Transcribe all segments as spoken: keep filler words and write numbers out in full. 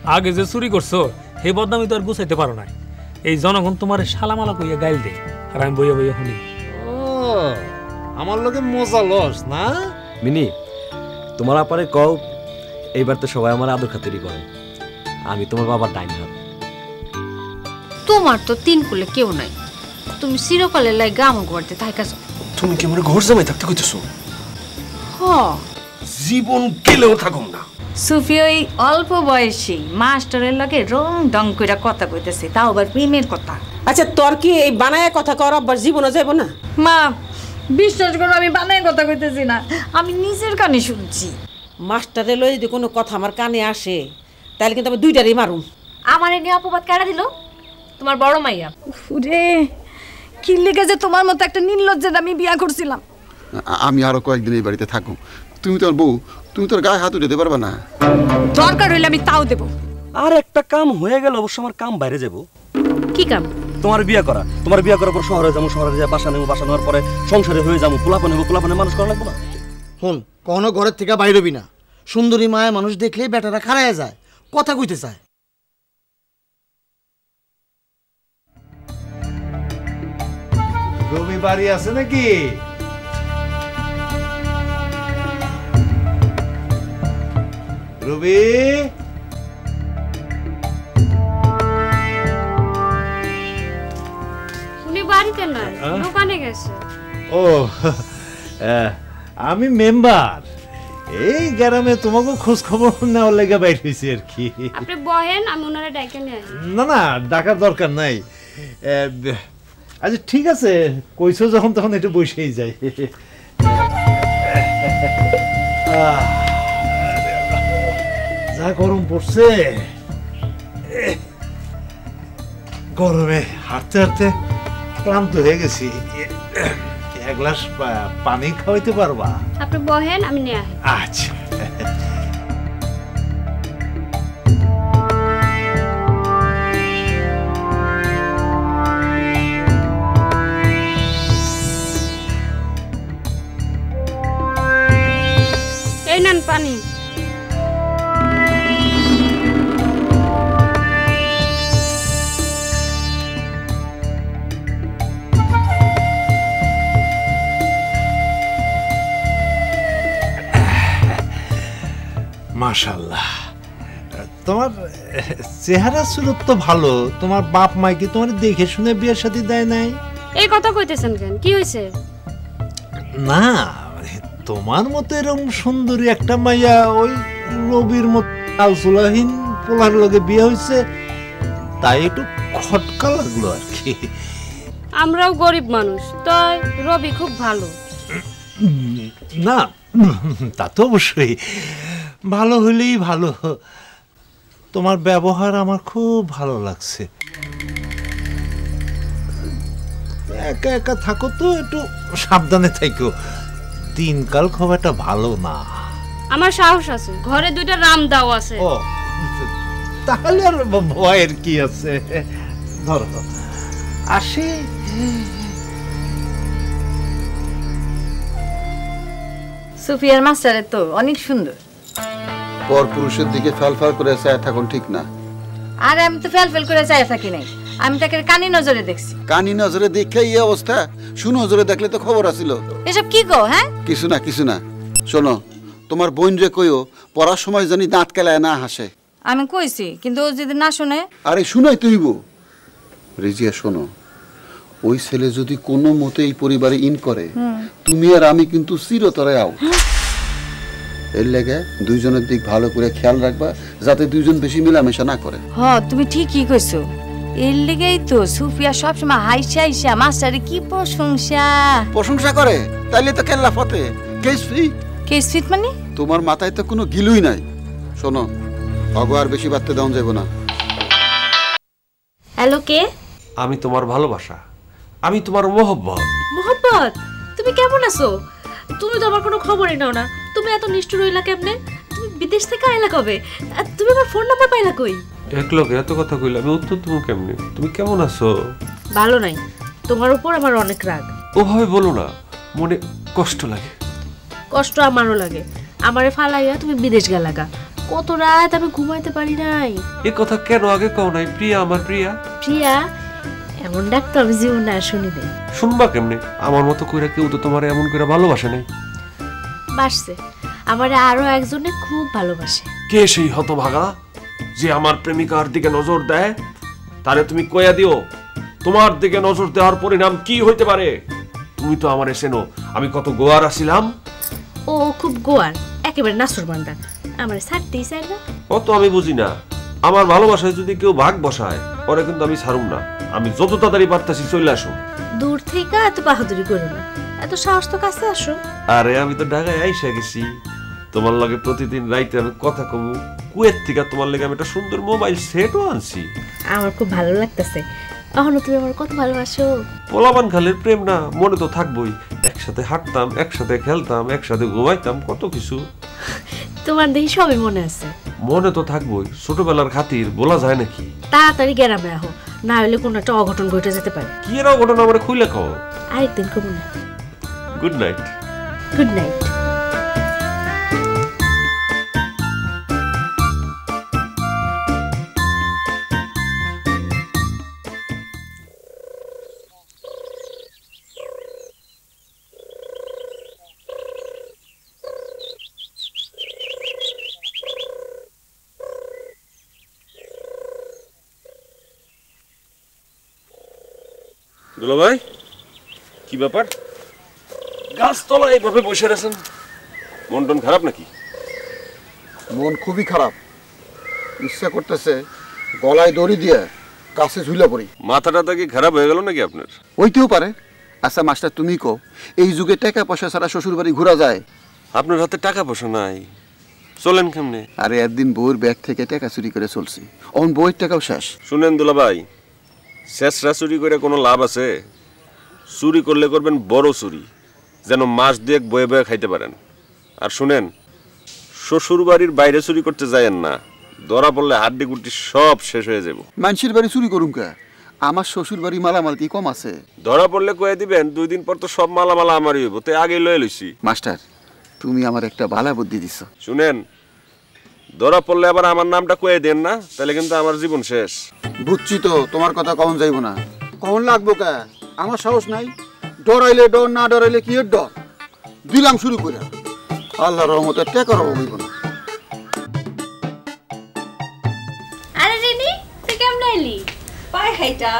আগে যে চুরি করছো সেই বদনামি তো আর গুছাইতে পারো না। এই জনগণ তোমার শালামালা কইয়া গাইল দে, আর আমি বইয়া বইয়া শুনি। ও আমার লগে মজা লস না মিনি, তোমার আপারে কও এইবার তো সবাই আমার আদর খাতিরই করে, আমি তোমার বাবার ডাইন হাত। তোমার তো তিন কুলে কেউ নাই, তুমি চিরকালের লাই গাম করতে থাকাছ। তুমি কি আমার ঘর জামাই থাকতে কইতেছো? হ, জীবন গেলেও থাকুম না। সুফি ওই অল্প বয়সী মাস্টারের লগে রং ডং কইরা কথা কইতেছে, তাও আবার প্রেমের কথা। আচ্ছা তোর কি এই বানায় কথা কর আবার জীবনে যাইব না? মা বিশ্বাস করো, আমি বানায় কথা কইতেছি না, আমি নিজের কানে শুনছি। মাস্টারে লই যদি কোনো কথা আমার কানে আসে তাহলে কিন্তু আমি দুইটারই মারুম। আমার এনে অপবাদ কাটা দিল তোমার বড় মাইয়া। রে কি লেগে যে তোমার মতো একটা নির্লজ্জের আমি বিয়া করছিলাম। আমি আরো কয়েকদিন এই বাড়িতে থাকুম। তুমি তোর বউ, তুমি তোর গায়ে হাত উঠাতে পারবে না। দরকার হইলে আমি তাও দেব। আর একটা কাম হয়ে গেল, অবশ্য আমার কাম বাইরে যাব। কি কাম? তোমার বিয়া করা। তোমার বিয়া করার পর শহরে যাবো, শহরে যা বাসা নেবো, বাসা নেওয়ার পরে সংসারে হয়ে যাবো, পোলাপান হবো, পোলাপানে মানুষ করা লাগবো না। হুন কোনো ঘরের থেকে বাইরবি না, সুন্দরী মায়া মানুষ দেখলেই বেটারা খারাইয়া যায়, কথা কইতে চায়। রবি বাড়ি আছে নাকি? রবি উনি বাড়িতে নাই, দোকানে গেছে। ও আমি মেম্বার, এই গ্রামে তোমাকে খোঁজ খবর নেওয়ার লেগে বাইর হয়েছি আর কি। আপনি বহেন, আমি ওনারে ডাইকে নিয়ে আসি। না না, ডাকার দরকার নাই। আচ্ছা ঠিক আছে, কইছো যখন তখন একটু বসেই যাই। যা গরম পড়ছে, গরমে হাঁটতে হাঁটতে ক্লান্ত হয়ে গেছি। এক গ্লাস পানি খাওয়াইতে পারবা? আপনি বহেন, আমি নিয়ে আসি। আচ্ছা এই নেন পানি। মাশাআল্লাহ, তোমার চেহারা সুরত তো ভালো। তোমার বাপ মা কি তোমার দেখে শুনে বিয়ের সাথে দেয় নাই? এই কথা কইতেছেন কেন? কি হয়েছে? না তোমার মতো এরকম সুন্দরী একটা মাইয়া ওই রবির মতো আলসুলাহীন পোলার লগে বিয়ে হয়েছে, তাই একটু খটকা লাগলো আর কি। আমরাও গরিব মানুষ, তাই রবি খুব ভালো। না তা তো অবশ্যই, ভালো হলেই ভালো। তোমার ব্যবহার আমার খুব ভালো লাগছে। একা একা থাকো তো একটু সাবধানে থাকো, দিনকাল খুব একটা ভালো না। আমার সাহস আছে, ঘরে দুইটা রামদাও আছে। ও তাহলে আর ভয়ের কি আছে, ধরো আসি। সুফিয়ার মাস্টারের তো অনেক সুন্দর। পর পুরুষের দিকে ফেল ফেল করে চায় থাকুন ঠিক না। আর আমি তো ফেল ফেল করে চাই থাকি নাই, আমি তাকে কানি নজরে দেখছি। কানি নজরে দেখে এই অবস্থা, শুনো নজরে দেখলে তো খবর আসিল। এসব কি গো? হ্যাঁ কিছু না কিছু না। শোনো, তোমার বোন রে কইও পড়ার সময় জানি দাঁত কেলায় না হাসে। আমি কইছি, কিন্তু ও যদি না শুনে। আরে শুনাই তুইব। রিজিয়া শোনো, ওই ছেলে যদি কোনো মতে এই পরিবারে ইন করে, তুমি আর আমি কিন্তু চিরতরে আউট। এর লেগে দুইজনের দিক ভালো করে খেয়াল রাখবা, যাতে দুইজন বেশি মেলামেশা না করে। হ তুমি ঠিকই কইছো, এর লেগেই তো সুফিয়া সবসময় হাইসা হাইসা মাস্টারে কি প্রশংসা প্রশংসা করে। তাইলে তো কেল্লা ফতে কেস ফিট। কেস ফিট মানে? তোমার মাথায় তো কোনো গিলুই নাই। শোনো, অগো আর বেশি বাড়তে দাও যাবো না। হ্যালো, কে? আমি তোমার ভালোবাসা, আমি তোমার মোহব্বত। মোহাম্মদ, তুমি কেমন আছো? তুমি তো আমার কোনো খবরই নাও না। তুমি এত নিষ্ঠুর হইলা কেমনে? তুমি বিদেশ থেকে আইলা কবে? তুমি আমার ফোন নাম্বার পাইলা কই? এক লোকে এত কথা কইলা, আমি উত্তর তুমি কেমনে? তুমি কেমন আছো? ভালো নাই, তোমার উপর আমার অনেক রাগ। ওভাবে বলো না, মনে কষ্ট লাগে। কষ্ট আমারও লাগে। আমারে ফালাইয়া তুমি বিদেশ গেলাগা, কত রাত আমি ঘুমাইতে পারি নাই। এ কথা কেন আগে কও নাই? প্রিয়া আমার প্রিয়া। প্রিয়া এমন ডাক তো আমি জীবন না শুনি নাই। শুনবা কেমনে? আমার মতো কইরা কেউ তো তোমার এমন করে ভালোবাসে নাই। বাসছে আমার আরো একজনে খুব ভালোবাসে। কে সেই হতভাগা যে আমার প্রেমিকার দিকে নজর দেয়? তারে তুমি কইয়া দিও তোমার দিকে নজর দেওয়ার পরিণাম কি হইতে পারে। তুমি তো আমারে চেনো, আমি কত গোয়ার আছিলাম। ও খুব গোয়ার, একেবারে নাসুর বান্দা, আমারে ছাড়তেই চাই না। ও তো আমি বুঝি না, আমার ভালোবাসায় যদি কেউ ভাগ বসায় ওরে কিন্তু আমি ছাড়ুম না। আমি যত তাড়াতাড়ি পারতাছি চলে আসুন। দূর থেকে এত বাহাদুরি করো না, এত সাহস তো কাছে আসো। আরে আমি তো ঢাকায় আইসা গেছি, তোমার লাগে প্রতিদিন রাইতে আমি কথা কমু। কুয়েত থেকে তোমার লাগে আমি একটা সুন্দর মোবাইল সেটও আনছি। আমার খুব ভালো লাগতেছে। এখনো তুমি আমার কত ভালোবাসো। পোলাপান খালের প্রেম না, মনে তো থাকবোই। একসাথে হাঁটতাম, একসাথে খেলতাম, একসাথে ঘুমাইতাম, কত কিছু। তোমার দেখি সবই মনে আছে। মনে তো থাকবোই, ছোটবেলার খাতির বলা যায় নাকি? তাড়াতাড়ি গ্রামে আহো, না হলে কোনো একটা অঘটন ঘটে যেতে পারে। কি এর অঘটন আমার খুইলে খাও। আরেকদিন কমু না। Good night. Good night. দুলা ভাই, কি ব্যাপার? গাছতলা এইভাবে বসে আছেন, মন টন খারাপ নাকি? মন খুবই খারাপ, ইচ্ছা করতেছে গলায় দড়ি দিয়ে গাছে ঝুলে পড়ি। মাথাটা কি খারাপ হয়ে গেল নাকি আপনার? ওইতেও পারে। আচ্ছা মাস্টার, তুমি কো, এই যুগে টাকা পয়সা ছাড়া শ্বশুর বাড়ি ঘোরা যায়? আপনার হাতে টাকা পয়সা নাই, চলেন কেমনে? আরে একদিন বউর ব্যাগ থেকে টাকা চুরি করে চলছি, অন বউয়ের টাকাও শেষ। শুনেন দুলা ভাই, শেষরা চুরি করে কোনো লাভ আছে? চুরি করলে করবেন বড় চুরি, যেন মাস দুয়েক বয়ে বয়ে খাইতে পারেন। আর শুনেন, শ্বশুর বাড়ির বাইরে চুরি করতে যায়েন না, ধরা পড়লে হাড্ডি গুড্ডি সব শেষ হয়ে যাব। মানুষের বাড়ি চুরি করুম কে? আমার শ্বশুর বাড়ি মালামাল কি কম আছে? ধরা পড়লে কয়ে দিবেন, দুই দিন পর তো সব মালামালা আমারই হইব, তো আগে লয়ে লইছি। মাস্টার, তুমি আমার একটা ভালো বুদ্ধি দিছ। শুনেন, ধরা পড়লে আবার আমার নামটা কয়ে দেন না, তাহলে কিন্তু আমার জীবন শেষ। বুঝছি তো, তোমার কথা কখন যাইব না। কখন লাগবো কে? আমার সাহস নাই। ডরাইলে ডর, না ডরাইলে কি এর ডর? দিলাম শুরু করে, আল্লাহর রহমতে টেকার হইব না। আরে রিনি, তুই কেমন আইলি? পায় হাইটা।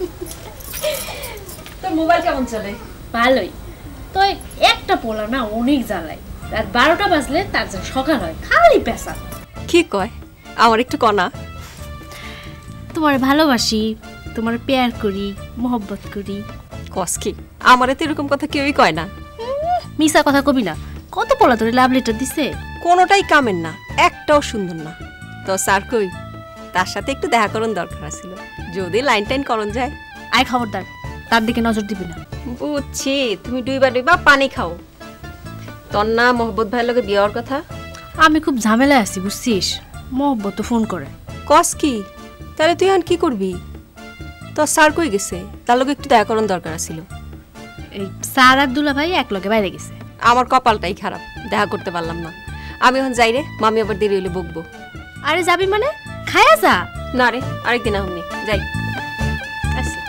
তোর মোবাইল কেমন চলে? ভালোই। তো একটা পোলা না অনেক জ্বালায়, রাত বারোটা বাজলে তার যেন সকাল হয়, খালি পেশা। কি কয়? আমার একটু কনা। তোমার ভালোবাসি, তোমার প্যার করি, মোহব্বত করি। কস কি? আমারে তো এরকম কথা কেউই কয় না। মিশা কথা কবি না, কত পোলা তোরে লাভ লেটার দিছে, কোনোটাই কামের না, একটাও সুন্দর না। তো স্যার কই? তার সাথে একটু দেখা করন দরকার ছিল, যদি লাইন টাইন করন যায়। আয় খবরদার, তার দিকে নজর দিবি না। বুঝছি, তুমি দুইবার দুইবার পানি খাও। তোর না মোহব্বত ভাইয়ের লগে বিয়ে হওয়ার কথা? আমি খুব ঝামেলায় আছি বুঝছিস, মোহব্বত তো ফোন করে। কস কি? তাহলে তুই এখন কি করবি? তোর স্যার কই গেছে? তার লগে একটু দেখা করন দরকার ছিল। এই স্যার আর দুলা ভাই এক লগে বাইরে গেছে। আমার কপালটাই খারাপ, দেখা করতে পারলাম না। আমি এখন যাই রে, মামি আবার দেরি হইলে বকবো। আরে যাবি মানে? খায়া যা। না রে, আরেকদিন আহমনি যাই। আচ্ছা।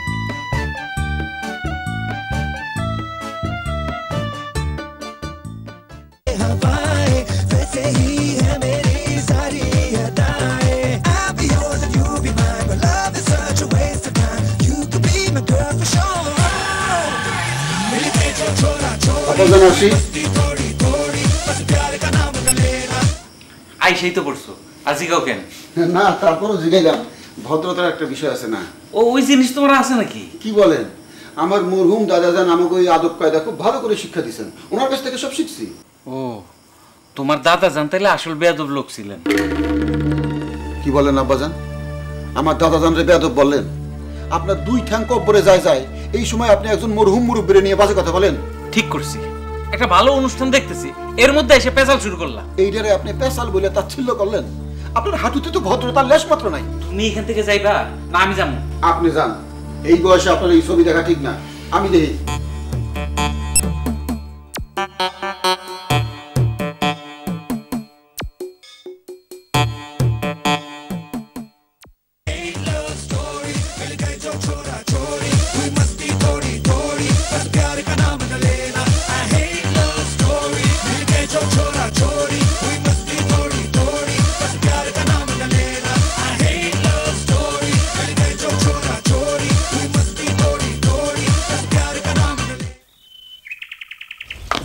আই সেই তো পড়ছো, আর জিগাও কেন? না, তারপরও জিগাইলাম, ভদ্রতার একটা বিষয় আছে না? ও ওই জিনিস তোমার আছে নাকি? কি বলেন? আমার মরহুম দাদাজান আমাকে ওই আদব কায়দা খুব ভালো করে শিক্ষা দিয়েছেন, ওনার কাছ থেকে সব শিখছি। ও, তোমার দাদা জান তাইলে আসল বেয়াদব লোক ছিলেন। কি বলেন আব্বাজান? আমার দাদাজান রে বেয়াদব বললেন? আপনার দুই ঠ্যাং কব্বরে যায় যায়, এই সময় আপনি একজন মরহুম মুরব্বিরে নিয়ে বাজে কথা বলেন? ঠিক করছি, একটা ভালো অনুষ্ঠান দেখতেছি, এর মধ্যে এসে পেশাল শুরু করলাম। এইটারে আপনি পেশাল বলে তাচ্ছিল্য করলেন? আপনার হাঁটুতে তো ভদ্রতার লেশ মাত্র নাই। তুমি এখান থেকে যাইবা না আমি যাবো? আপনি যান, এই বয়সে আপনার এই ছবি দেখা ঠিক না। আমি দেখি।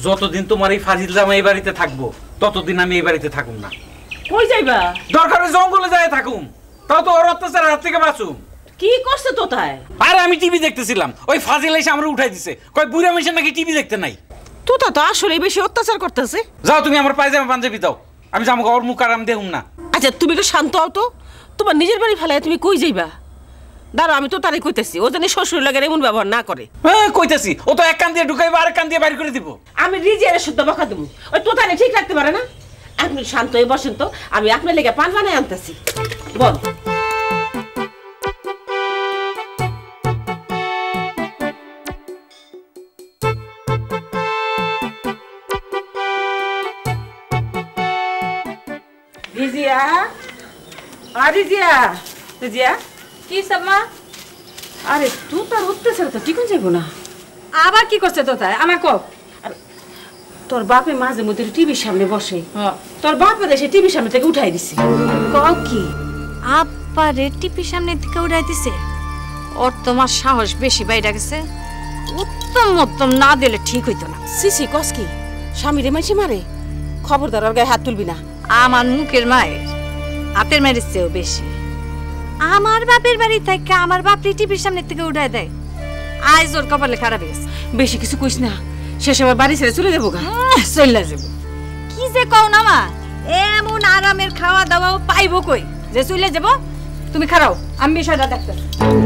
যতদিন তোমার এই ফাজিল জামা এই বাড়িতে থাকবো ততদিন আমি এই বাড়িতে থাকুম না। কই যাইবা? দরকার হলে জঙ্গলে যায় থাকুম, তাও তো ওর অত্যাচারের হাত থেকে বাঁচুম। কি করছে তো তাই? আরে আমি টিভি দেখতেছিলাম, ওই ফাজিল এসে আমরা উঠাই দিছে, কয় বুড়া মেশে নাকি টিভি দেখতে নাই। তুতা তো আসলে বেশি অত্যাচার করতেছে। যাও তুমি আমার পায়জামা পাঞ্জাবি দাও, আমি যাবো ওর মুখ আর আমি দেখুম না। আচ্ছা তুমি একটু শান্ত হও তো, তোমার নিজের বাড়ি ফেলায় তুমি কই যাইবা? দাঁড়া আমি তো তারই কইতেছি, ও জানি শ্বশুর লাগে এমন ব্যবহার না করে। হ্যাঁ কইতেছি, ও তো এক কান দিয়ে ঢুকাইবো আর এক কান দিয়ে বাইর করে দিব। আমি রিজিয়ারে শুদ্ধ বকা দেবো, ওই তো তারে ঠিক রাখতে পারে না। আপনি শান্ত হয়ে বসেন তো, আমি আপনার লেগে পান বানায় আনতেছি। বল। রিজিয়া, আর রিজিয়া, রিজিয়া কি সাম্মা? আরে তুই তার অত্যাচার তো ঠিক যাইব না। আবার কি করছে তো তাই আমার কো? তোর বাপে মাঝে মধ্যে টিভির সামনে বসে, তোর বাপে এসে টিভির সামনে থেকে উঠাই দিছে। কও কি? আব্বারে টিভির সামনে থেকে উঠাই দিছে? ওর তোমার সাহস বেশি বাইরে গেছে। উত্তম উত্তম না দিলে ঠিক হইতো না। সিসি কস কি? স্বামীরে মাইছি মারে? খবরদার ওর গায়ে হাত তুলবি না। আমার মুখের মায়ের হাতের মায়ের চেয়েও বেশি। আমার বাপের বাড়ি থেকে আমার বাপরে টিভির সামনে থেকে উঠাই দেয়। আজ ওর কপালে খারাপ গেছে। বেশি কিছু কইস না, সে সময় বাড়ি ছেড়ে চলে যাবো গা। চলে যাবো কি যে কও না মা, এমন আরামের খাওয়া দাওয়াও পাইবো কই যে চলে যাবো? তুমি খারাও, আমি বিষয়টা দেখতেছি।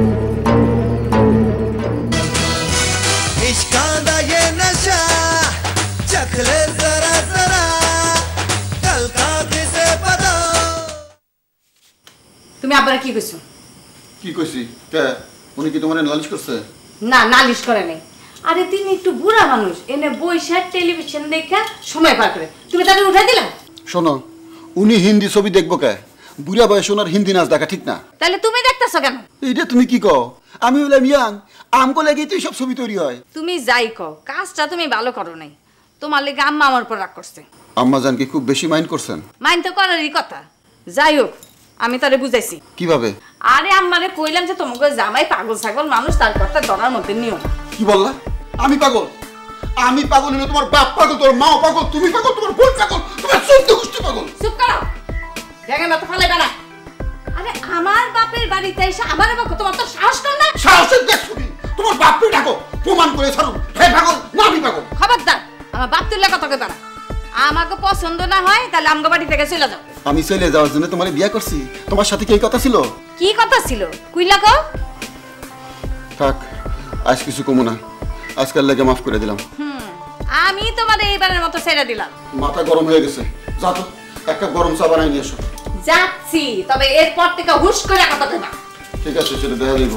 তুমি আবার কি কইছো? কি কইছি? কে উনি কি তোমারে নালিশ করছে? না, নালিশ করে নাই। আরে তিনি একটু বুড়া মানুষ, এনে বইসা টেলিভিশন দেখা সময় পার করে, তুমি তাকে উঠাই দিলা? শোনো, উনি হিন্দি ছবি দেখবো কে? বুড়া বয়সে ওনার হিন্দি নাচ দেখা ঠিক না। তাহলে তুমি দেখতেছো কেন? এইটা তুমি কি কও? আমি বললাম ইয়াং, আমগো লাগেই তো এইসব ছবি তৈরি হয়। তুমি যাই কও, কাজটা তুমি ভালো করো নাই। তোমার লেগে আম্মা আমার উপর রাগ করছে। আম্মা জান কি খুব বেশি মাইন্ড করছেন? মাইন্ড তো করারই কথা। যাই হোক, আমি তারে বুঝাইছি। কিভাবে? আরে আম্মারে কইলাম যে তোমাকে জামাই পাগল ছাগল মানুষ, তার কথা ধরার মধ্যে নিও না। কি বললা? আমি পাগল? আমি পাগল না, তোমার বাপ পাগল, তোমার মাও পাগল, তুমি পাগল, তোমার বোন পাগল, তোমার চোদ্দ গোষ্ঠী পাগল। চুপ করো, দেখে না তো ফালাইবা না। আরে আমার বাপের বাড়িতে এসে আমার বাবা, তোমার তো সাহস কম না? সাহসের দেখ শুনি, তোমার বাপকে ডাকো, প্রমাণ করে ছাড়ুন হে পাগল না আমি পাগল। খবরদার, আমার বাপ তুললে কথা কইবা না। আমাকে পছন্দ না হয় তাহলে আমগো বাড়ি থেকে চলে যাও। আমি চলে যাওয়ার জন্য তোমার বিয়ে করছি, তোমার সাথে কি এই কথা ছিল? কি কথা ছিল? কুইলা কও। থাক, আজ কিছু কমু না, আজকাল লাগে মাফ করে দিলাম। হুম, আমি তোমার এইবারের মতো ছেড়ে দিলাম। মাথা গরম হয়ে গেছে, যা তো এক কাপ গরম চা বানাই নিয়ে এসো। যাচ্ছি, তবে এরপর থেকে হুশ করে কথা কইবা। ঠিক আছে, সেটা দেখা দিব।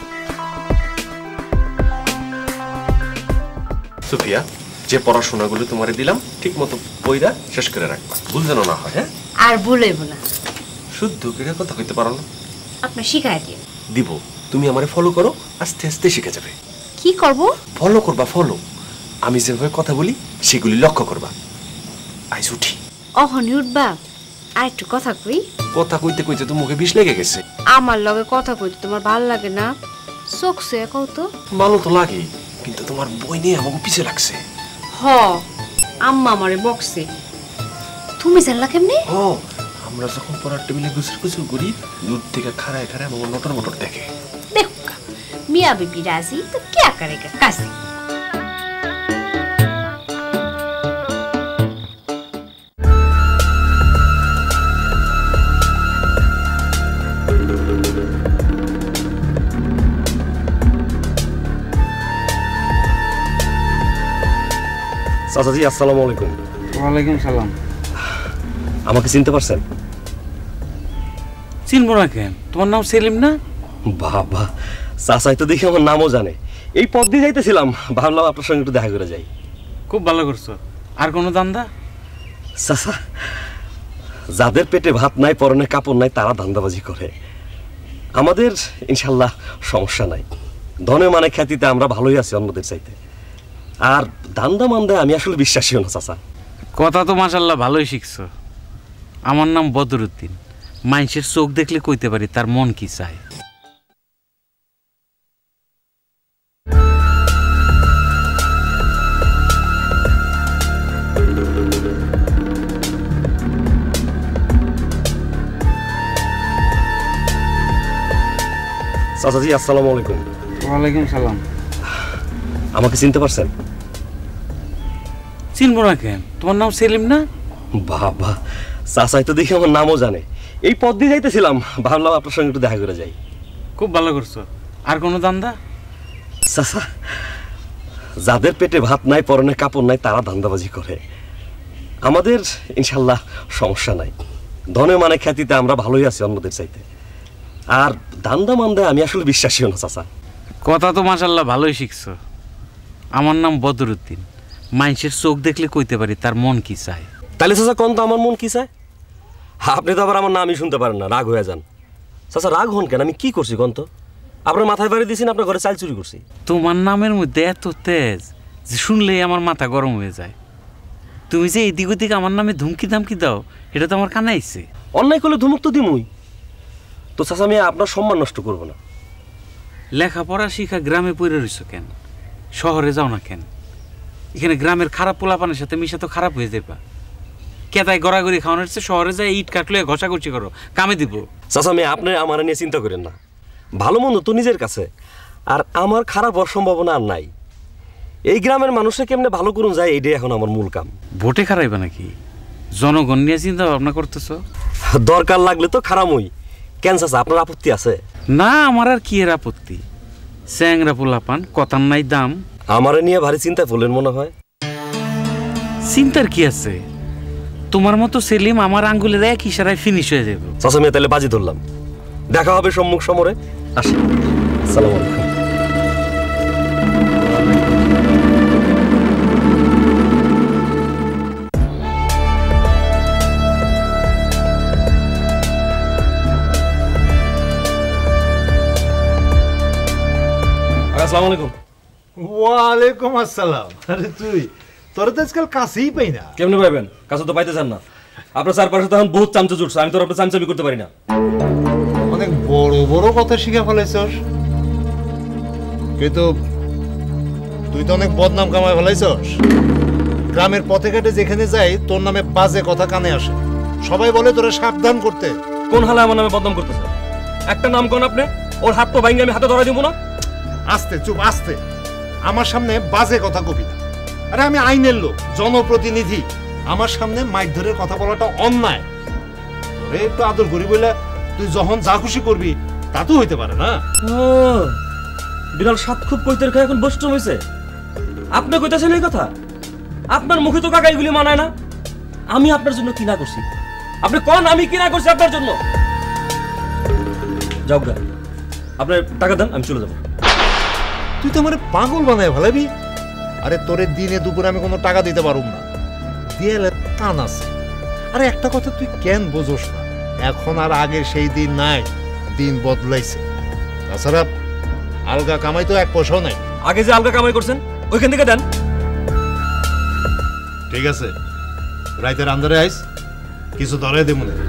সুফিয়া, যে পড়াশোনাগুলো তোমারে দিলাম ঠিক মতো বইরা শেষ করে রাখবা, ভুল যেন না হয়। হ্যাঁ, আর ভুলইব না। শুদ্ধ করে কথা কইতে পারো না? আপনি শিখাই দিন। দিব, তুমি আমারে ফলো করো, আস্তে আস্তে শিখে যাবে। কি করব? ফলো করবা, ফলো। আমি যেভাবে কথা বলি সেগুলি লক্ষ্য করবা। আইস উঠি। অহনি উঠবা? আর একটু কথা কই। কথা কইতে কইতে তো মুখে বিষ লেগে গেছে। আমার লগে কথা কইতে তোমার ভালো লাগে না? চোখ সে কও তো। ভালো তো লাগে, কিন্তু তোমার বই নিয়ে আমাকে পিছে লাগছে। হ, আম্মা আমারে বকছে। তুমি জানলা কেমনে? ও, আমরা যখন পড়ার টেবিলে গুছর গুছর করি, দূর থেকে খাড়ায় খাড়ায় আমার নটর মটর দেখে। দেখো, মিয়া বিবি রাজি তো क्या करेगा কাছে। চাচাজি আসসালামু আলাইকুম। ওয়ালাইকুম সালাম। আমাকে চিনতে পারছেন? চিনবো না কেন? তোমার নাম সেলিম না? বাবা, চাচাই তো দেখি আমার নামও জানে। এই পথ দিয়ে যাইতেছিলাম, ভাবলাম আপনার সঙ্গে একটু দেখা করে যাই। খুব ভালো করছো। আর কোনো দান্দা? চাচা, যাদের পেটে ভাত নাই, পরনে কাপড় নাই, তারা ধান্দাবাজি করে। আমাদের ইনশাল্লাহ সমস্যা নাই, ধনে মানে খ্যাতিতে আমরা ভালোই আছি অন্যদের চাইতে। আর দান্দা মান্দায় আমি আসলে বিশ্বাসীও না চাচা। কথা তো মাশাআল্লাহ ভালোই শিখছো। আমার নাম বদরুদ্দিন। মানুষের চোখ দেখলে কইতে পারি তার মন কি চায়। চাচাজি আসসালামু আলাইকুম। ওয়ালাইকুম সালাম। আমাকে চিনতে পারছেন? চিনবো না কেন, তোমার নাম সেলিম না? বাবা, চাচাই তো দেখি আমার নামও জানে। এই পথ দিয়ে যাইতেছিলাম, ভাবলাম আপনার সঙ্গে একটু দেখা করে যাই। খুব ভালো করছো। আর কোনো দান্দা? চাচা, যাদের পেটে ভাত নাই, পরনে কাপড় নাই, তারা ধান্দাবাজি করে। আমাদের ইনশাল্লাহ সমস্যা নাই। ধনে মানে খ্যাতিতে আমরা ভালোই আছি অন্যদের চাইতে। আর দান্দা মান্দায় আমি আসলে বিশ্বাসীও না চাচা। কথা তো মাশাল্লাহ ভালোই শিখছো। আমার নাম বদরুদ্দিন। মানুষের চোখ দেখলে কইতে পারি তার মন কি চায়। তাহলে চাচা কোন তো আমার মন কি চায়? আপনি তো আবার আমার নামই শুনতে পারেন না, রাগ হয়ে যান। চাচা রাগ হন কেন? আমি কি করছি কোন তো? আপনার মাথায় বাড়ি দিয়েছেন, আপনার ঘরে চাল চুরি করছি। তোমার নামের মধ্যে এত তেজ যে শুনলেই আমার মাথা গরম হয়ে যায়। তুমি যে এদিক ওদিক আমার নামে ধুমকি ধামকি দাও, এটা তো আমার কানে আইছে। অন্যায় করলে ধুমুক তো দিমুই। তো চাচা আমি আপনার সম্মান নষ্ট করবো না। লেখাপড়া শিখা গ্রামে পড়ে রইছো কেন? শহরে যাও না কেন? এখানে গ্রামের খারাপ পোলাপানের সাথে মিশা তো খারাপ হয়ে যাবা। কেদায় গড়াগড়ি খাওয়ানোর হচ্ছে শহরে যায় ইট কাটলে ঘষাঘষি করো, কামে দিব। চাচা আমি আপনি আমার নিয়ে চিন্তা করেন না। ভালো মন্দ তো নিজের কাছে, আর আমার খারাপ হওয়ার সম্ভাবনা আর নাই। এই গ্রামের মানুষে কেমনে ভালো করুন যায়, এইটাই এখন আমার মূল কাম। ভোটে খারাইবা নাকি? জনগণ নিয়ে চিন্তা ভাবনা করতেছ? দরকার লাগলে তো খারামই। কেন চাচা, আপনার আপত্তি আছে? না, আমার আর কি এর আপত্তি? স্যাংরা পোলাপান, কথার নাই দাম। আমারে নিয়ে ভারী চিন্তায় পড়লেন মনে হয়। চিন্তার কি আছে? তোমার মতো সেলিম আমার আঙ্গুলের এক ইশারায় ফিনিশ হয়ে যাবে। চাচা মেয়ে তাহলে বাজি ধরলাম, দেখা হবে সম্মুখ সমরে। আসি, আসসালামু আলাইকুম। আসসালামু আলাইকুম। ওয়ালাইকুম আসসালাম। আরে তুই, তোর তো আজকাল কাছেই পাই না। কেমনে পাইবেন? কাছে তো পাইতে চান না। আপনার চারপাশে তো এখন বহুত চামচা জুটছে, আমি তো আপনার চামচামি করতে পারি না। অনেক বড় বড় কথা শিখে ফেলাইছস, কিন্তু তুই তো অনেক বদনাম কামাই ফেলাইছস। গ্রামের পথে ঘাটে যেখানে যাই তোর নামে বাজে কথা কানে আসে, সবাই বলে তোরে সাবধান করতে। কোন হালে আমার নামে বদনাম করতেছে? একটা নাম কোন আপনি? ওর হাত তো ভাঙে আমি হাতে ধরা দিব না। আস্তে, চুপ আস্তে। আমার সামনে বাজে কথা কবি না। আরে আমি আইনের লোক, জনপ্রতিনিধি। আমার সামনে মাইক ধরে কথা বলাটা অন্যায়। তোরে একটু আদর করি বলে তুই যখন যা খুশি করবি তা তো হইতে পারে না। বিড়াল সাত খুব কইতের খায় এখন বষ্টম হয়েছে। আপনি কইতেছেন এই কথা? আপনার মুখে তো কাকা এগুলি মানায় না। আমি আপনার জন্য কি না করছি? আপনি কোন আমি কি না করছি আপনার জন্য? যাও গা, আপনি টাকা দেন, আমি চলে যাবো। তুই তো আমার পাগল বানায় ফেলাবি। আরে তোরে দিনে দুপুরে আমি কোনো টাকা দিতে পারুম না, দিয়েলে কান আছে। আরে একটা কথা তুই কেন বোঝোস না? এখন আর আগের সেই দিন নাই, দিন বদলাইছে। তাছাড়া আলগা কামাই তো এক পয়সাও নাই। আগে যে আলগা কামাই করছেন ওইখান থেকে দেন। ঠিক আছে, রাইতের আন্দারে আইস, কিছু ধরে দেব না।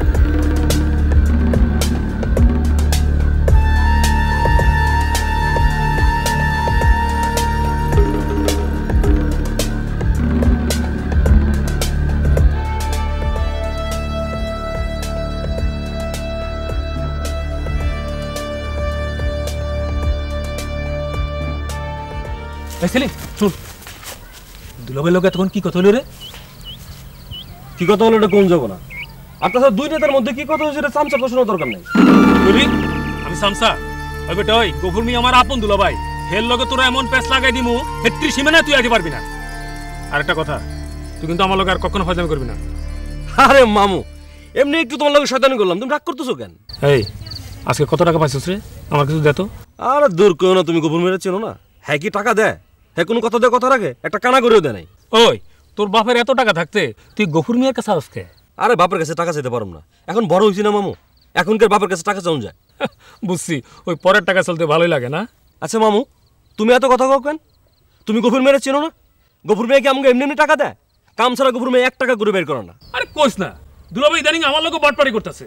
দুলাভাই লোক এতক্ষণ কি কথা হলো রে? কি কথা হলো এটা কোন যাবো না? আর তাছাড়া দুই নেতার মধ্যে কি কথা হয়েছে চামচা প্রশ্ন দরকার নেই। আমি সামসা ওই বেটা, ওই গফুর মি আমার আপন দুলাভাই। হের লগে তোরা এমন প্যাচ লাগাই দিমু হেত্রি সীমানা তুই আইতে পারবি না। আর একটা কথা, তুই কিন্তু আমার লগে আর কখনো ফাজলামি করবি না। আরে মামু, এমনি একটু তোমার লগে শয়তানি করলাম, তুমি রাগ করতেছো কেন? এই আজকে কত টাকা পাইছিস রে? আমার কিছু দে তো। আরে দূর কেউ না, তুমি গোপন মেরে চেনো না? হ্যাঁ কি টাকা দেয়? হ্যাঁ কোনো কথা দেয় কথা রাখে? একটা কানা করেও দেয় নাই। ওই তোর বাপের এত টাকা থাকতে তুই গফুর মিয়ার কাছে আসকে? আরে বাপের কাছে টাকা চাইতে পারব না, এখন বড় হইছি না মামু, এখনকার বাপের কাছে টাকা চাউন যায়। বুঝছি, ওই পরের টাকা চলতে ভালোই লাগে না। আচ্ছা মামু, তুমি এত কথা কও কেন? তুমি গফুর মেরে চেনো না? গফুর মেয়ে কি আমাকে এমনি এমনি টাকা দেয়? কাম ছাড়া গফুর মেয়ে এক টাকা করে বের করে না। আরে কোস না, দুলাভাই ইদানিং আমার লোক বাটপাড়ি করতেছে।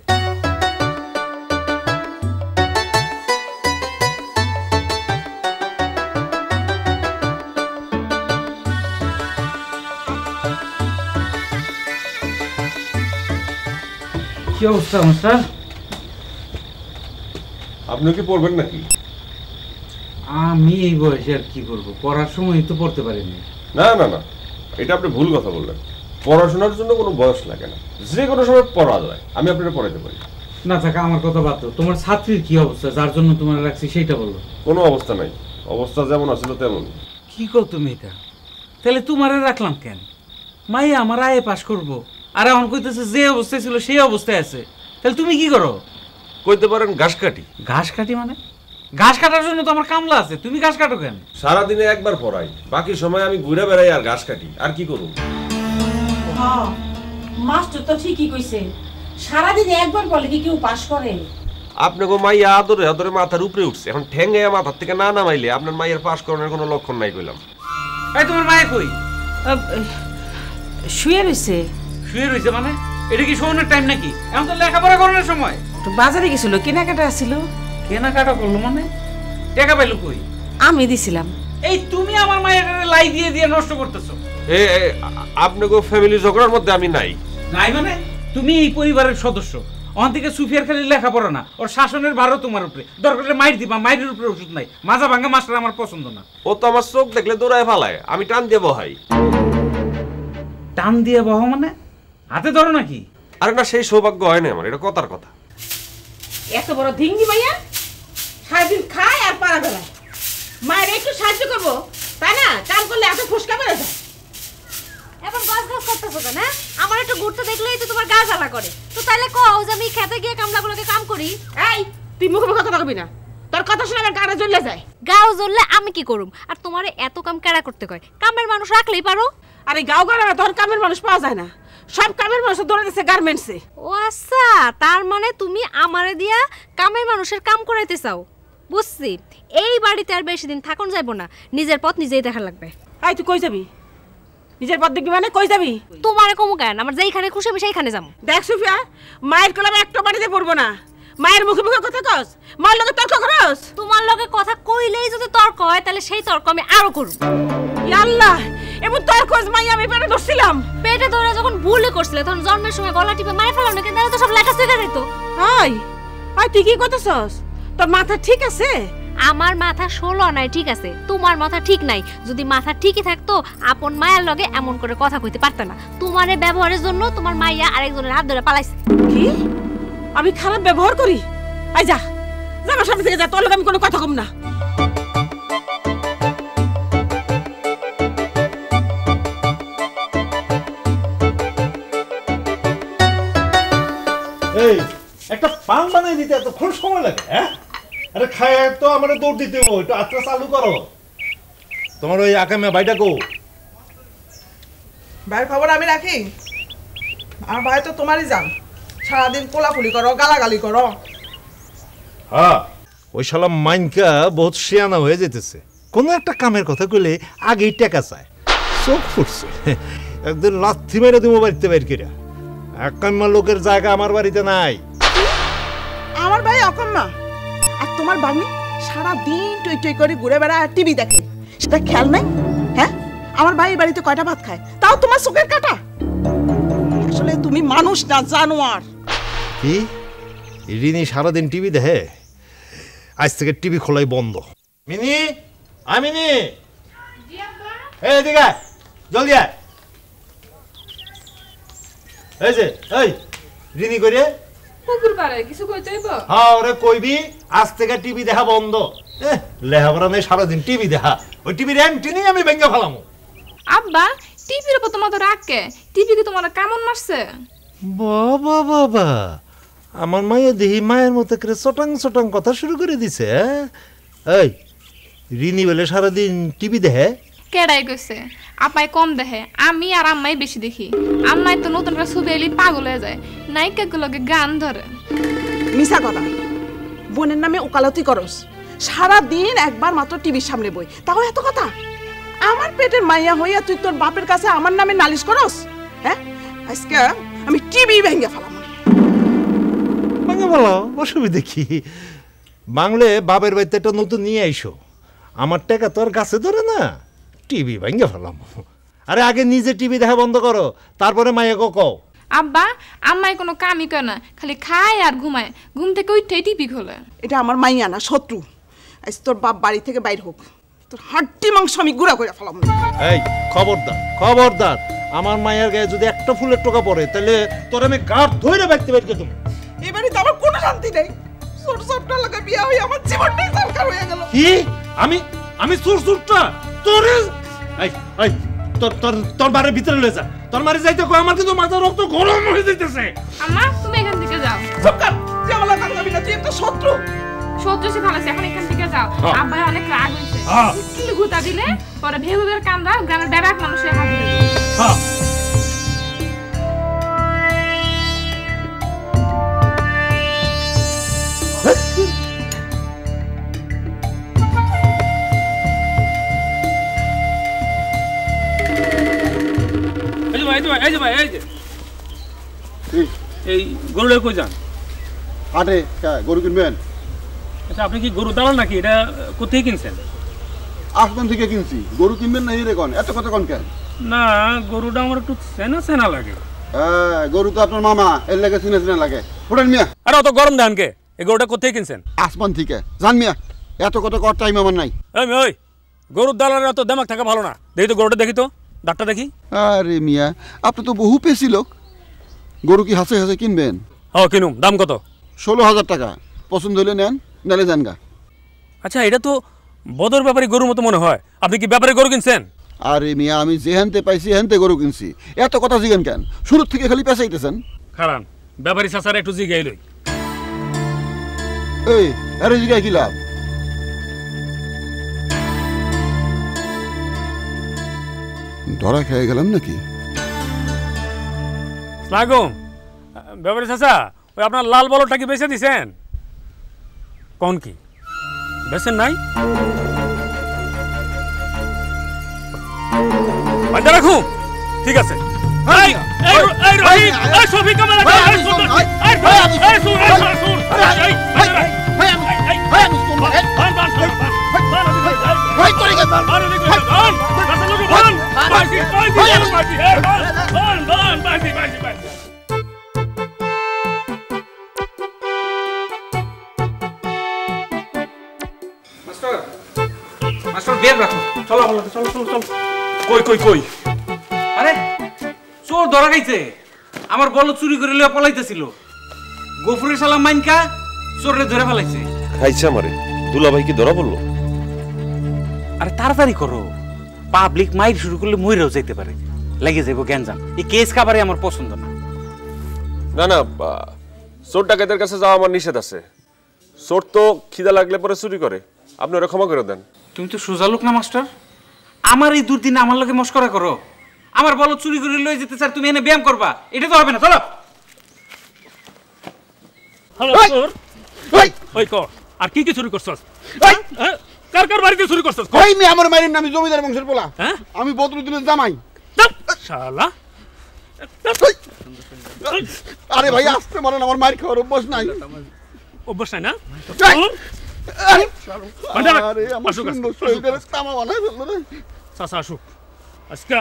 আপনি কি পড়বেন নাকি? আমি এই বয়সে আর কি করবো, পড়ার সময় তো পড়তে পারিনি। না না না, এটা আপনি ভুল কথা বললেন। পড়াশোনার জন্য কোনো বয়স লাগে না, যে কোনো সময় পড়া যায়। আমি আপনারা পড়াইতে পারি। না থাকা আমার কথা বাদ দাও, তোমার ছাত্রীর কি অবস্থা যার জন্য তোমার রাখছি সেইটা বলো। কোনো অবস্থা নাই, অবস্থা যেমন আছিল তেমন। কি কর তুমি এটা? তাহলে তোমারে রাখলাম কেন? মাইয়া আমার আয়ে পাশ করবো, আর এখন কইতেছে যে অবস্থায় ছিল সেই অবস্থায় আছে। তাহলে তুমি কি করো? কইতে পারেন ঘাস কাটি। ঘাস কাটি মানে? ঘাস কাটার জন্য তো আমার কামলা আছে, তুমি ঘাস কাটো কেন? সারাদিনে একবার পড়াই, বাকি সময় আমি ঘুরে বেড়াই আর ঘাস কাটি, আর কি করুন? হ্যাঁ, মাস্টার তো ঠিকই কইছে, সারাদিনে একবার বলে কি কেউ পাস করে? আপনাকে মাইয়া আদরে আদরে মাথার উপরে উঠছে, এখন ঠেঙ্গে মাথার থেকে না নামাইলে আপনার মাইয়ের পাস করানোর কোনো লক্ষণ নাই কইলাম। এই তোমার মায়ে কই? শুয়ে রইছে। শুয়ে রইছে মানে? এটা কি শোনার টাইম নাকি? এখন তো লেখাপড়া করানোর সময়। তো বাজারে গেছিল, কেনাকাটা ছিল। কেনাকাটা করলো মানে? টাকা পাইলো কই? আমি দিছিলাম। এই তুমি আমার মায়ের লাই দিয়ে দিয়ে নষ্ট করতেছো। এ আপনাকে ফ্যামিলি ঝগড়ার মধ্যে আমি নাই। নাই মানে? তুমি এই পরিবারের সদস্য। ওখান থেকে সুফিয়ার খালি লেখাপড়া না, ওর শাসনের ভারও তোমার উপরে। দরকার হলে মাইর দিবা, মাইরের উপরে ওষুধ নাই। মাজা ভাঙা মাস্টার আমার পছন্দ না। ও তো আমার চোখ দেখলে দৌড়ায় ফালায়, আমি টান দিয়ে বহাই। টান দিয়ে বহ মানে? হাতে ধরো নাকি? আরে না, সেই সৌভাগ্য হয় না আমার, এটা কথার কথা। এত বড় ধিঙ্গি মাইয়া সারাদিন খায় আর পাড়া বেলায়। মায়ের একটু সাহায্য করবো তাই না? কাম করলে এত ফুসকা বেড়ে যায়। এখন গাছ গাছ করতেছো কেন? আমার একটু ঘুরতে দেখলেই তো তোমার গা জ্বালা করে। তো তাহলে কও যে আমি খেতে গিয়ে কামলাগুলোকে কাম করি। এই তুই মুখে মুখে কথা কবি না, তোর কথা শুনে আমার গাড়া জ্বলে যায়। গাও জ্বললে আমি কি করুম? আর তোমারে এত কাম কেডা করতে কয়? কামের মানুষ রাখলেই পারো। আরে গাও গাড়া তোর কামের মানুষ পাওয়া যায় না, সব কামের মানুষ দৌড়ে দিচ্ছে গার্মেন্টসে। ও আচ্ছা, তার মানে তুমি আমারে দিয়া কামের মানুষের কাম করাইতে চাও। বুঝছি, এই বাড়িতে আর বেশি দিন থাকুন যাইব না, নিজের পথ নিজেই দেখা লাগবে। আই তুই কই যাবি? নিজের পথ দেখবি মানে কই যাবি? তোমারে কমু কেন? আমার যেইখানে খুশি আমি সেইখানে যাবো। দেখ সুফিয়া, মায়ের কলমে একটা বাড়িতে পড়বো না। মায়ের মুখে মুখে কথা কস, মায়ের লগে তর্ক করস। তোমার লগে কথা কইলেই যদি তর্ক হয় তাহলে সেই তর্ক আমি আরো করব। ইয়া আল্লাহ, এমন তর্ক কস মাই আমি পেটে ধরছিলাম। পেটে ধরে যখন ভুলে করছিলে তখন জন্মের সময় গলা টিপে মায়ের ফেলাম না, কিন্তু তো সব লেখা শিখে দিত। হাই আই তুই কি করতেছস? তোর মাথা ঠিক আছে? আমার মাথা ষোলো নাই, ঠিক আছে। তোমার মাথা ঠিক নাই। যদি মাথা ঠিকই থাকতো আপন মায়ের লগে এমন করে কথা কইতে পারতা না। তোমারে ব্যবহারের জন্য তোমার মাইয়া আরেকজনের হাত ধরে পালাইছে। কি? আমি খারাপ ব্যবহার করি? আই যা, যা আমার সামনে থেকে যা, তোর লগে আমি কোনো কথা কম না। এই একটা পান বানাই দিতে এতক্ষণ সময় লাগে? হ্যাঁ, আরে খায় তো আমার দৌড় দিতে হবে, একটু আত্রা চালু করো। তোমার ওই আকামে ভাইটা কো? ভাইয়ের খবর আমি রাখি? আর ভাই তো তোমারই যান, সারাদিন কোলাকুলি করো, গালাগালি করো। হ্যাঁ, ওই শালা মাইনকা বহুত শিয়ানা হয়ে যেতেছে। কোনো একটা কামের কথা কইলে আগেই টাকা চায়। চোখ ফুটছে, একদিন লাথি মেরে দিব বাড়িতে বাইর করে। একাম্মা লোকের জায়গা আমার বাড়িতে নাই। আমার ভাই অকম্মা, আর তোমার বাগনি সারাদিন টই টই করে ঘুরে বেড়ায় আর টিভি দেখে, সেটা খেয়াল নাই? হ্যাঁ, আমার ভাই বাড়িতে কয়টা ভাত খায় তাও তোমার চোখের কাটা। আসলে তুমি মানুষ না, জানোয়ার। কি রিনি সারাদিন টিভি দেখে? আজ থেকে টিভি খোলাই বন্ধ। মিনি, আমিনি, এই দিকে জলদি আয়। এই যে এই রিনি কইরে পুকুর পাড়ে কিছু কই যাইব? হ্যাঁ, ওরে কইবি আজ থেকে টিভি দেখা বন্ধ। লেহাপড়া নেই, সারাদিন টিভি দেখা। ওই টিভির অ্যান্টিনি আমি ভেঙে ফেলামো। আব্বা, টিভির উপর তোমার তো রাগ কে? টিভি কি তোমার কেমন মারছে? বাবা বাবা, আমার মায়ের দেহি মায়ের মতো করে চটাং চটাং কথা শুরু করে দিছে। এই রিনি বলে সারাদিন টিভি দেখে? কেডাই কইছে? আপাই কম দেখে, আমি আর আম্মাই বেশি দেখি। আম্মাই তো নতুন একটা ছবি এলি পাগল হয়ে যায়, নায়িকাগুলোকে গান ধরে। মিছা কথা, বোনের নামে ওকালতি করস। সারাদিন একবার মাত্র টিভির সামনে বই, তাও এত কথা? আমার পেটের মাইয়া হইয়া তুই তোর বাপের কাছে আমার নামে নালিশ করস? হ্যাঁ, আজকে আমি টিভি ভেঙে ফেলাম। ভেঙে ফেলাও, অসুবিধা কি? বাংলে বাপের বাড়িতে একটা নতুন নিয়ে আইসো। আমার টাকা তোর গাছে ধরে না, টিভি ভেঙে ফেলাম। আরে আগে নিজে টিভি দেখা বন্ধ করো, তারপরে মাইয়াকে কও। আব্বা, আম্মাই কোনো কামই করে না, খালি খায় আর ঘুমায়। ঘুম থেকে উঠে টিভি খোলে। এটা আমার মাইয়া না, শত্রু। আজ তোর বাপ বাড়ি থেকে বাইর হোক, তোর হাড্ডি মাংস আমি গুঁড়া করে ফেলাম। এই খবরদার খবরদার, আমার মায়ের গায়ে যদি একটা ফুলের টোকা পড়ে তাহলে তোর আমি গাঢ় ধরে বাইতে বাইতে দেবো। এবারে তো আমার কোনো শান্তি নেই, ছোট ছোট লাগা বিয়া হয়ে আমার জীবনটাই সরকার হয়ে গেল। কি আমি আমি সুর সুরটা তোর এই এই তোর তোর তোর বাড়ির ভিতরে লয়ে যা, তোর মারি যাইতে কই, আমার কিন্তু মাথা রক্ত গরম হয়ে যাইতেছে। আম্মা তুমি এখান থেকে যাও। চুপ কর, তুই আমার কাছে যাবি না, তুই একটা শত্রু। শত্রু সে ভালো আছে, এখন এখান থেকে যাও। আব্বা অনেক রাগ হইছে, কিন্তু গুতা দিলে পরে ভেউদের কান্দা গ্রামের বেড়াক মানুষের হাতে দেবে। হ্যাঁ এই গরুটা কই যান? হাটে গরু কিনবেন? আচ্ছা আপনি কি গরু দালাল নাকি? এটা কোথায় কিনছেন? আসমান থেকে কিনছি। গরু কিনবেন না এরে কোন এত কথা কোন কেন? না গরুটা আমার একটু সেনা সেনা লাগে। হ্যাঁ গরু তো আপনার মামা, এর লাগে সিনা সিনা লাগে। ফুটেন মিয়া। আরে অত গরম দেন কে? এই গরুটা কোথায় কিনছেন? আসমান থেকে। জান মিয়া এত কথা কর টাইম আমার নাই। এই ওই গরুর দালালের এত দিমাগ থাকা ভালো না। দেখি তো গরুটা, দেখি তো ডাক্তার দেখি। আরে মিয়া আপনি তো বহু পেশি লোক, গরু কি হাসে হাসে কিনবেন? হ্যাঁ কিনুম। দাম কত? ষোলো হাজার টাকা। পছন্দ হলে নেন, নালে যান গা। আচ্ছা এটা তো বদর ব্যাপারী গরুর মতো মনে হয়, আপনি কি ব্যাপারে গরু কিনছেন? আরে মিয়া আমি যে হেনতে পাইছি হেনতে গরু কিনছি, এত কথা জিগেন কেন? শুরু থেকে খালি পেঁচাইতেছেন। খারান ব্যাপারী চাচার একটু জিগাই লই। এই আরে জিগাই কি লাভ? ধরা খেয়ে গেলাম নাকি? লাগো ব্যাপারী চাচা, ওই আপনার লাল বলটা কি বেচে দিছেন? কোন কি বেচেন নাই? বান্ধা রাখুন, ঠিক আছে। কই কই কই আরে চোর ধরা খাইছে, আমার বলদ চুরি করে লইয়া পলাইতেছিল। গফুরের সালাম মাইনকা চোরে ধরে ফেলাইছে। খাইছে আমারে। দুলা ভাই কি ধরা পড়লো? আরে তাড়াতাড়ি করো, পাবলিক মাইর শুরু করলে মইরাও যাইতে পারে, লেগে যাবো গ্যাঞ্জাম। এই কেস কাবারে আমার পছন্দ না। না না চোর ডাকাতের কাছে যাওয়া আমার নিষেধ আছে। চোর তো খিদা লাগলে পরে চুরি করে, আপনি ওরা ক্ষমা করে দেন। তুমি তো সোজা লোক না মাস্টার, আমার এই দুর্দিনে আমার লগে মস্করা করো। আমার বলো চুরি করে লয়ে যেতে স্যার, তুমি এনে ব্যায়াম করবা, এটা তো হবে না। চলো। হ্যালো চোর, ওই ওই কর আর কি কি চুরি করছস? কার কার বাড়িতে চুরি করছস? কই মি আমার মায়ের নামে জমিদার বংশের পোলা। হ্যাঁ আমি বদরুদ্দিনের জামাই। শালা আরে ভাই আসতে মারেন, আমার মার খাওয়ার অভ্যাস নাই। অভ্যাস নাই না? আরে আমার সুন্দর শরীরের তামা বানাই ফেললো রে। চাচা আসুক আজকে।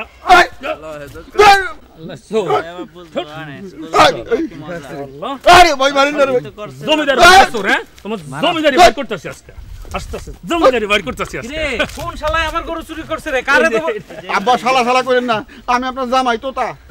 আরে ভাই মারেন না রে। জমিদার চোর, হ্যাঁ তোমার জমিদারি বাইর করতেছি আজকে। আসতেছে জমিদারি বাইর করতেছি আজকে। কোন শালায় আমার গরু চুরি করছে রে? কারে দেব? আব্বা শালা শালা করেন না, আমি আপনার জামাই তোতা।